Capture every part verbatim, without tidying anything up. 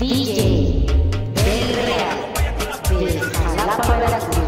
D J Del Real de Jalapa, Veracruz.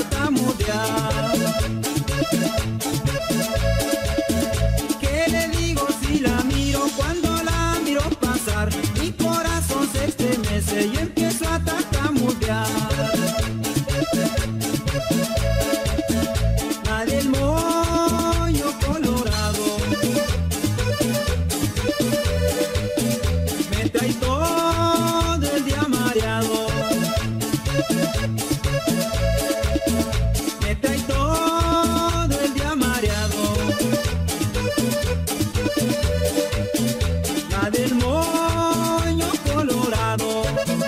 tartamudear. ¿Qué le digo si la miro? Cuando la miro pasar, mi corazón se estremece y empiezo a tartamudear. La del moño colorado me trae todo el día mareado. Me trae todo el día mareado. La del moño colorado.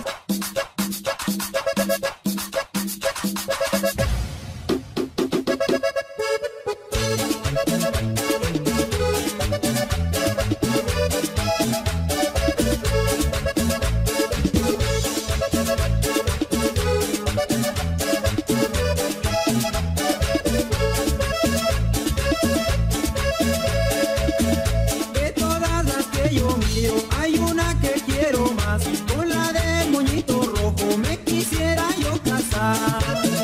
De todas las que yo miro, hay una que quiero más. Con la del moñito rojo me quisiera yo casar.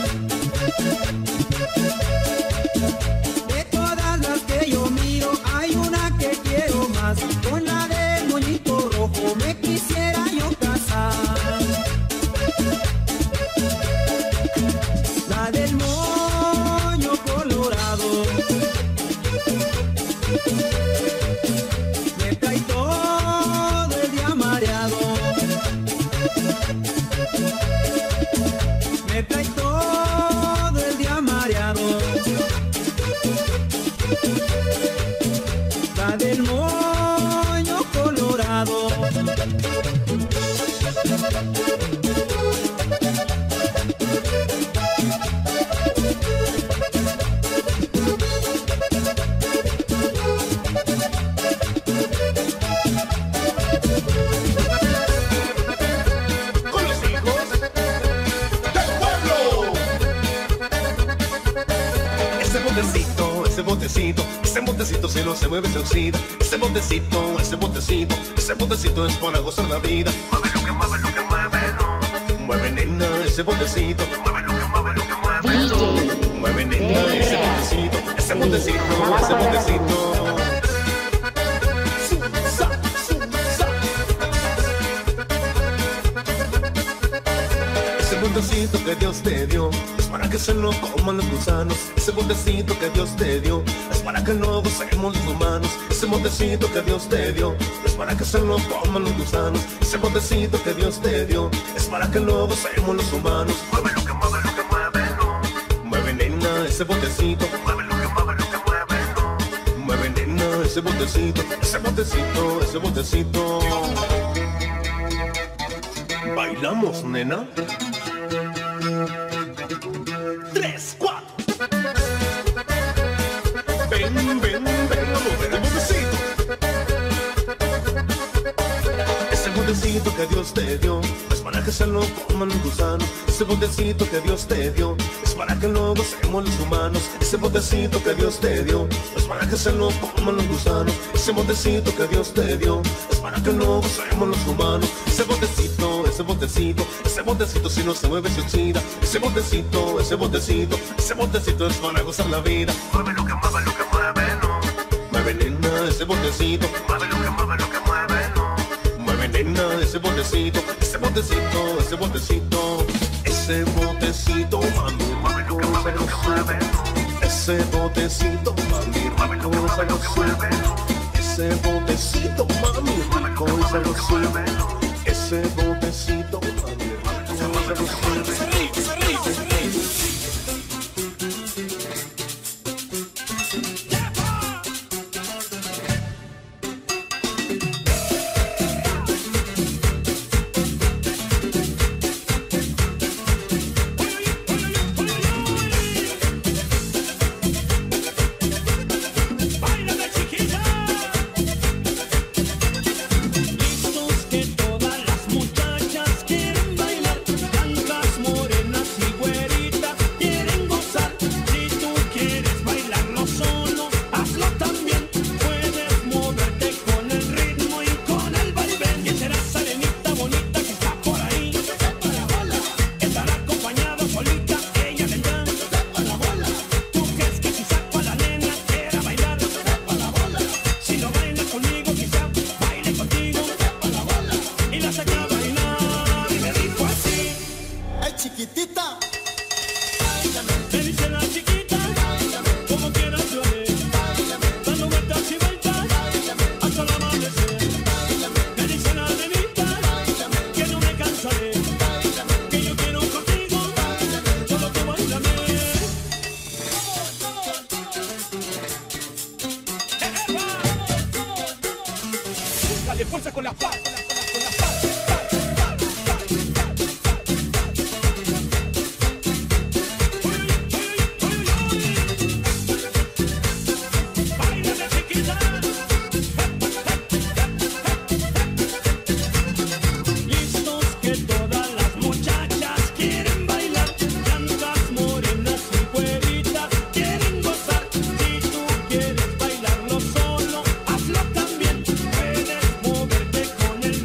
De todas las que yo miro, hay una que quiero más. Con la del moñito rojo me quisiera yo casar. La del moño colorado me trae todo el día mareado. Me trae todo el día mareado. La del moño colorado. Con los hijos del pueblo. Ese botecito, ese botecito, ese botecito si no se mueve se oxida. Ese botecito, ese botecito, ese botecito es para gozar la vida. Mueve lo que mueve, lo que mueve, no. Mueve nena, ese botecito. Mueve lo que mueve, lo que mueve, no. Mueve nena, ese botecito, ese botecito, ese botecito. Ese botecito que Dios te dio es para que se lo coman los gusanos. Ese botecito que Dios te dio es para que no gocemos los humanos. Ese botecito que Dios te dio es para que se lo coman los gusanos. Ese botecito que Dios te dio es para que no gocemos los humanos. Mueve lo que mueve, lo que mueve, no. Mueve nena, ese botecito. Mueve lo que mueve, lo que mueve, no. Mueve nena, ese botecito, ese botecito, ese botecito. ¿Bailamos, nena? Tres, cuatro. Ven, ven, ven a mover el botecito. Ese botecito que Dios te dio es para que se lo coman los gusanos. Ese botecito que Dios te dio es para que lo gocemos los humanos. Ese botecito que Dios te dio es para que se lo coman los gusanos. Ese botecito que Dios te dio es para que lo gocemos los humanos. Ese botecito, ese botecito, ese botecito si no se mueve se oxida. Ese botecito, ese botecito, ese botecito es para gozar la vida. Mueve lo que mueve, lo que mueve, no. Mueve nena, ese botecito. Mueve lo que mueve, lo que mueve, no. Mueve nena, ese botecito, ese botecito, ese botecito. Ese botecito, mami, mueve lo que mueve, lo que mueve, no. Ese botecito, mami, mueve lo que mueve, lo que mueve, no. Ese botecito, mami, rico y sabrosito. Ese botecito, mami, rico y sabrosito. Todas las muchachas quieren bailar, blancas, morenas y güeritas. fuerza con las palmas. Con el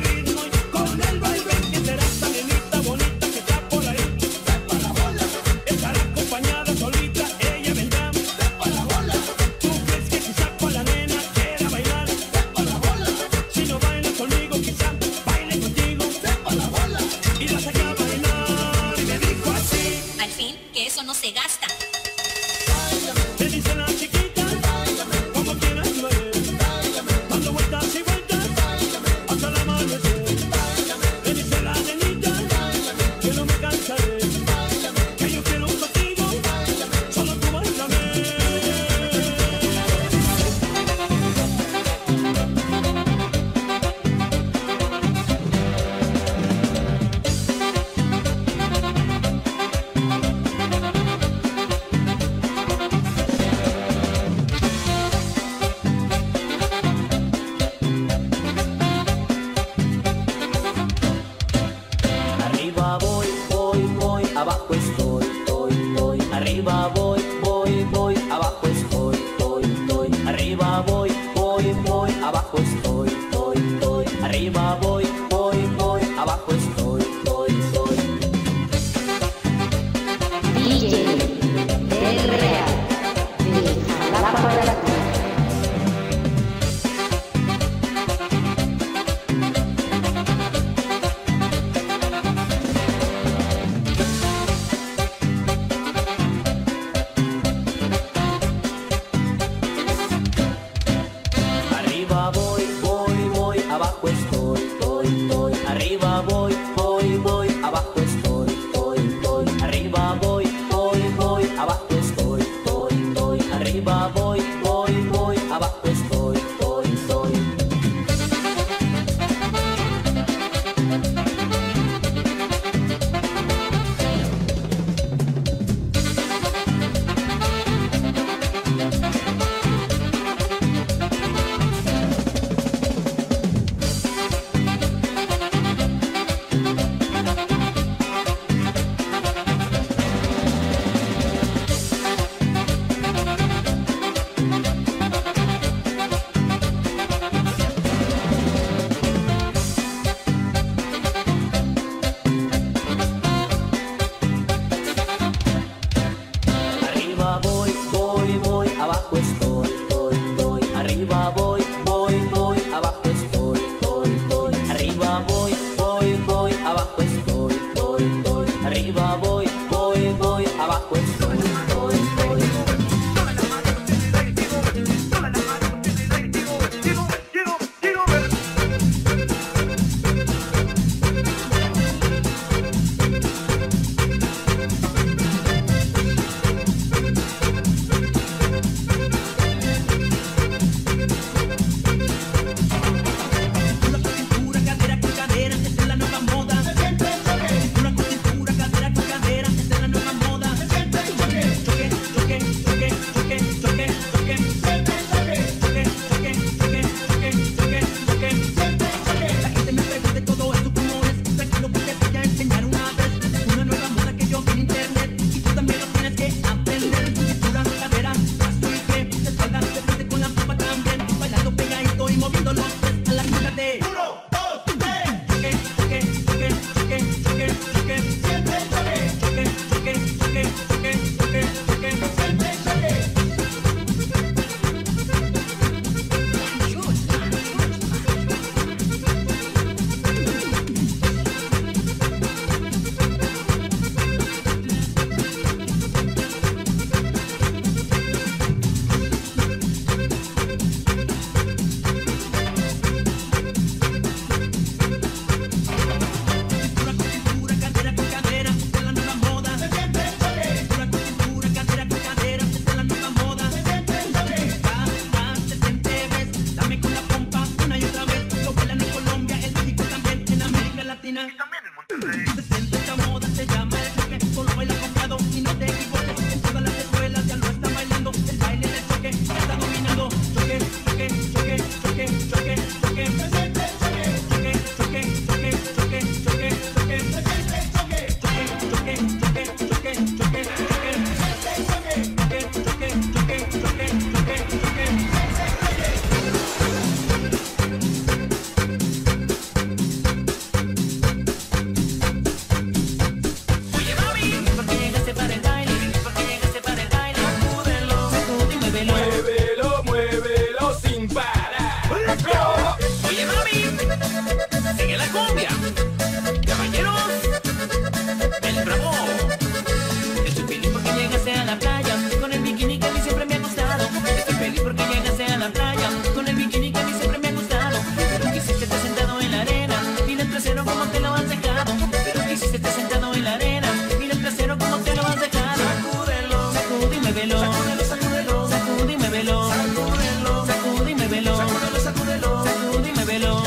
muévelo, sacúdelo, sacúdelo, sacude y muévelo, sacúdelo, sacude y muévelo, sacúdelo, sacúdelo, sacude y muévelo.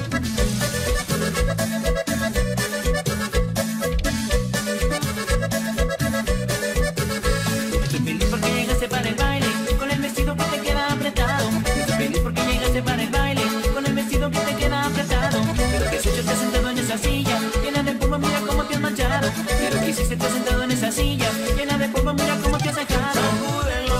Estoy feliz porque llegaste para el baile, con el vestido que te queda apretado. Estoy feliz porque llegaste para el baile, con el vestido que te queda apretado. Pero que has hecho, te has sentado en esa silla, llena de polvo, mira cómo te has manchado. Pero que hiciste, te has sentado en esa silla, llena de polvo, mira cómo te has dejado.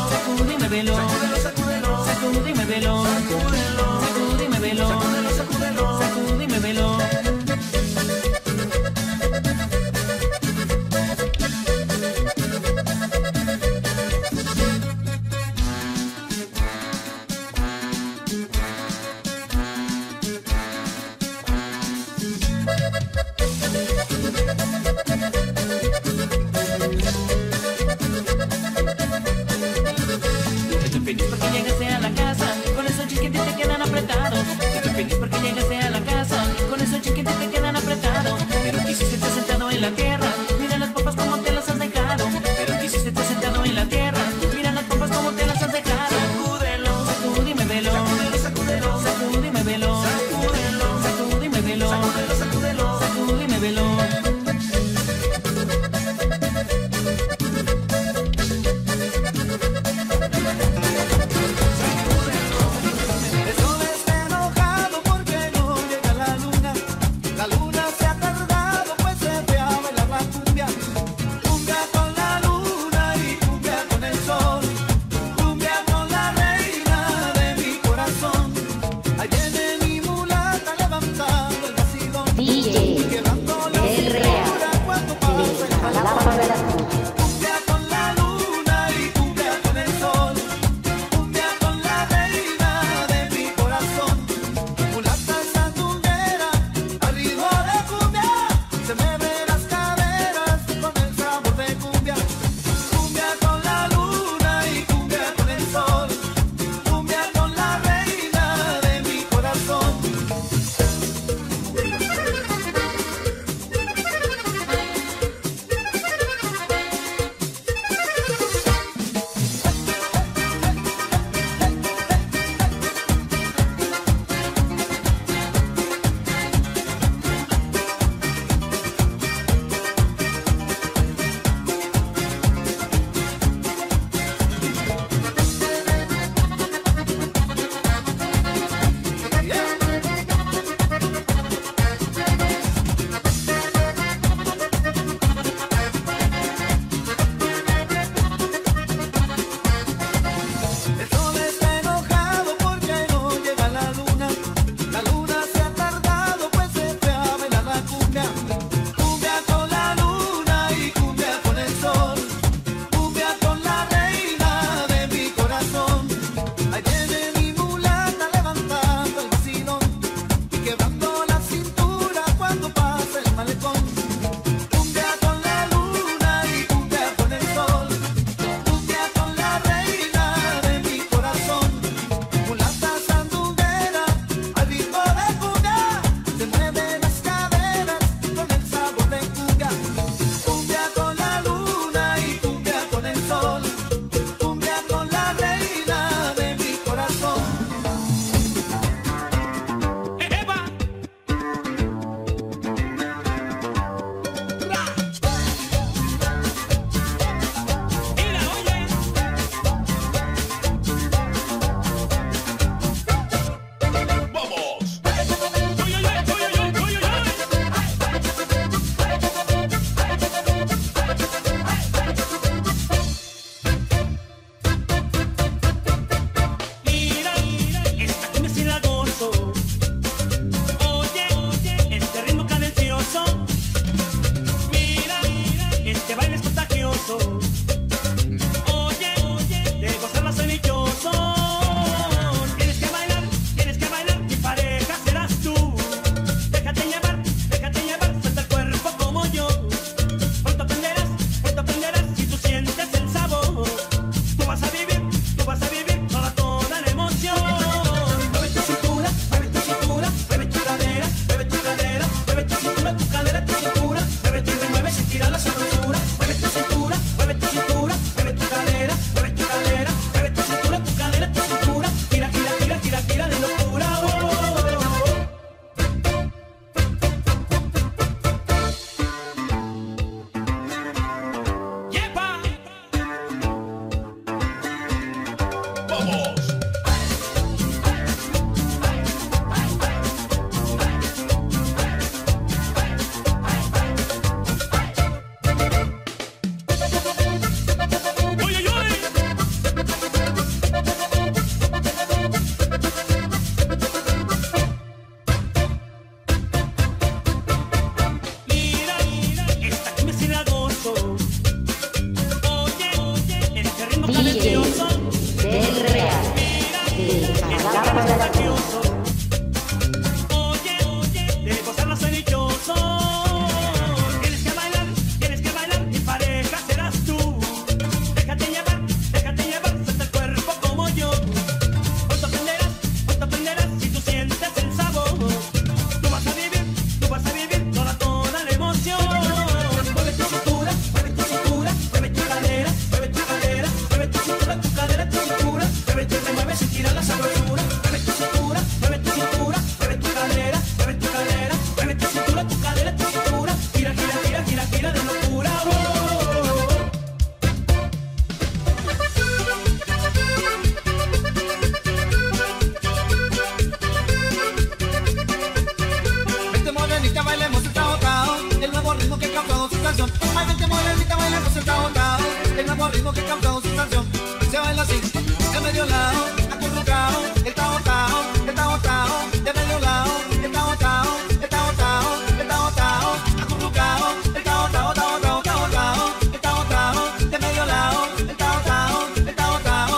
que causa sensación. Se baila así, de medio lado, acurrucado, está botado, está botado, de medio lado, está botado, está botado, está botado, acurrucado, está botado, está botado, está botado, está botado, de medio lado, está botado, está botado.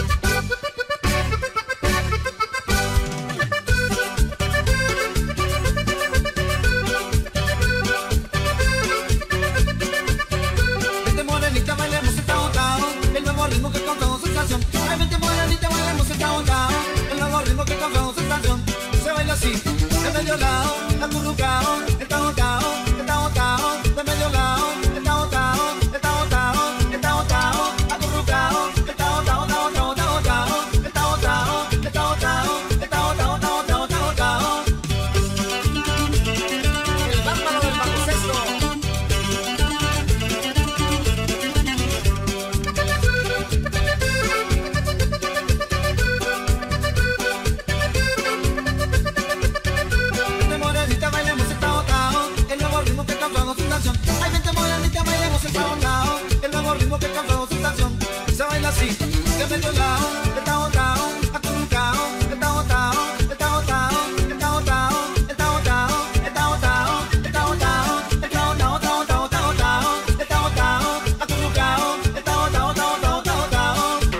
Vente morenita, bailemos, está botado, el nuevo ritmo que causa sensación. Ay, vente morenita, bailemos, está botado, el nuevo ritmo que causa sensación. Se baila así, de medio lado, acurrucado, está botado, está botado, de medio lado, está botado, está botado, está botado, acurrucado, está botado, está botado, está botado, está botado, está botado, está botado, está botado, está botado. El bárbaro del baloncesto. Vente morenita, bailemos, está botado, el nuevo ritmo que causa sensación. Ay, vente morenita, bailemos, está botado, el nuevo ritmo que causa sensación. Se baila así, de medio lado, está botado, acurrucado, está botado, está botado, está botado, está botado, está botado, está botado, está botado, está botado, está botado, está botado, acurrucado, está botado, está botado, está botado.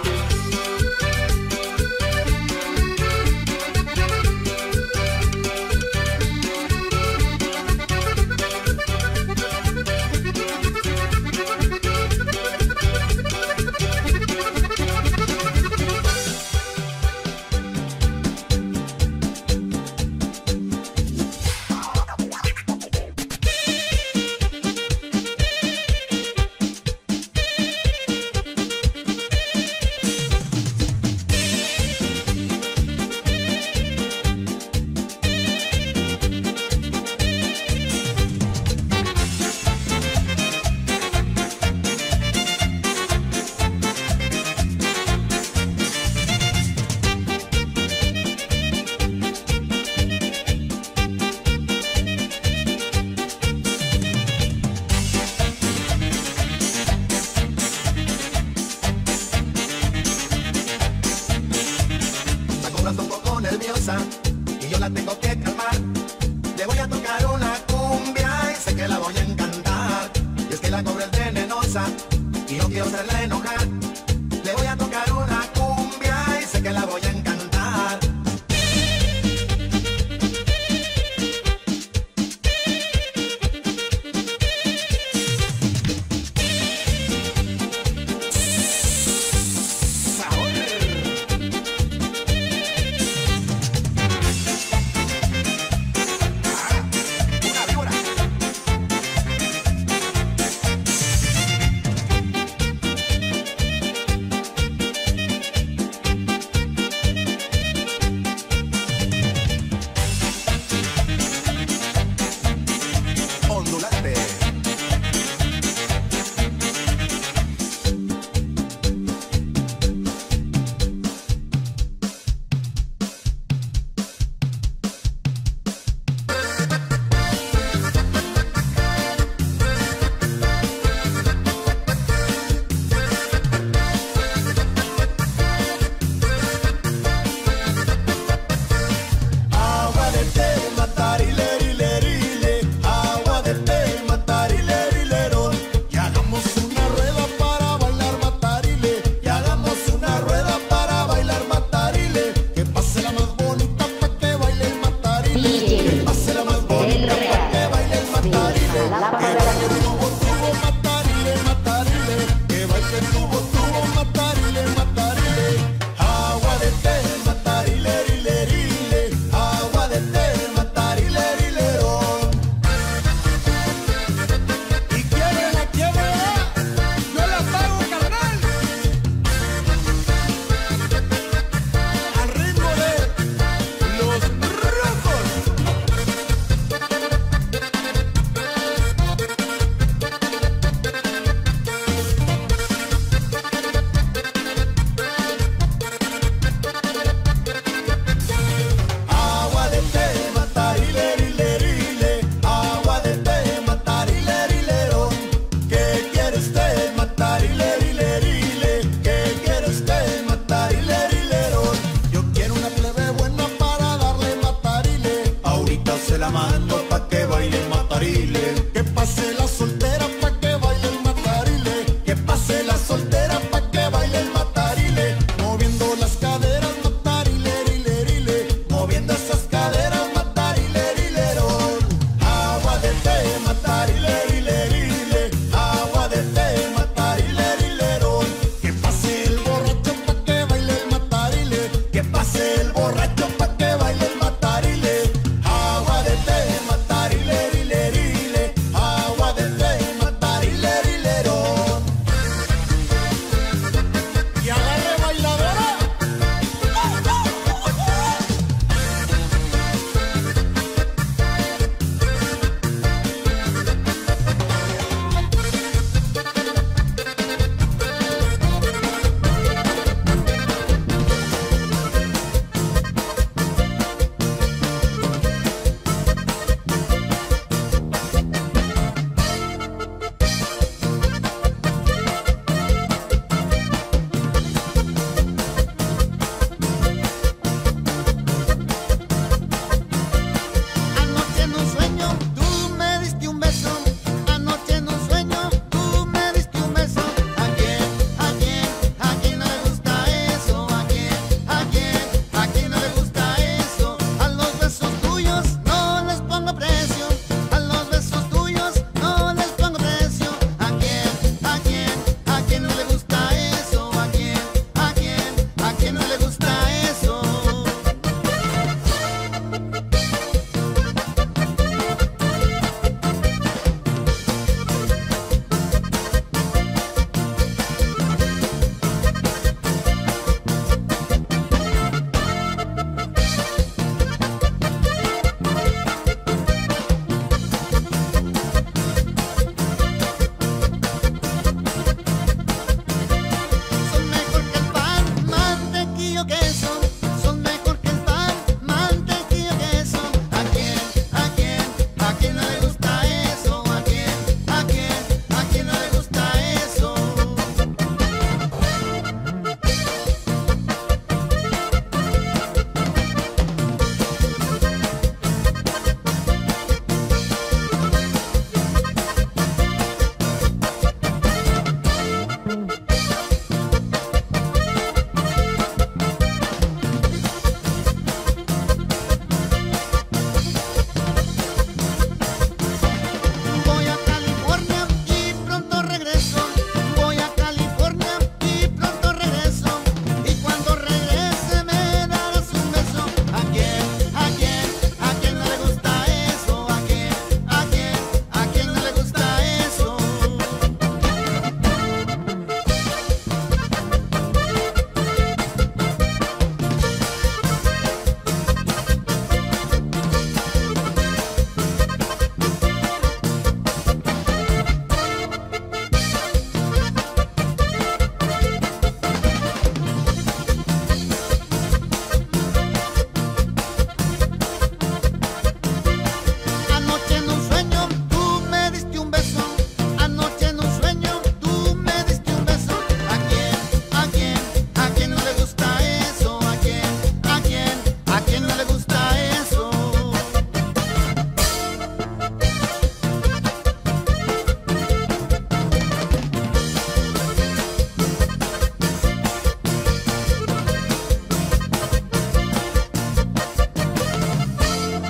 Está cobrando un poco nerviosa y yo la tengo que calmar. Le voy a tocar una cumbia y sé que la voy a encantar. Y es que la cobra es venenosa y no quiero hacerla enojar. Le voy a tocar una cumbia y sé que la voy a encantar. Una víbora.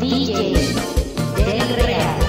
D J del Real.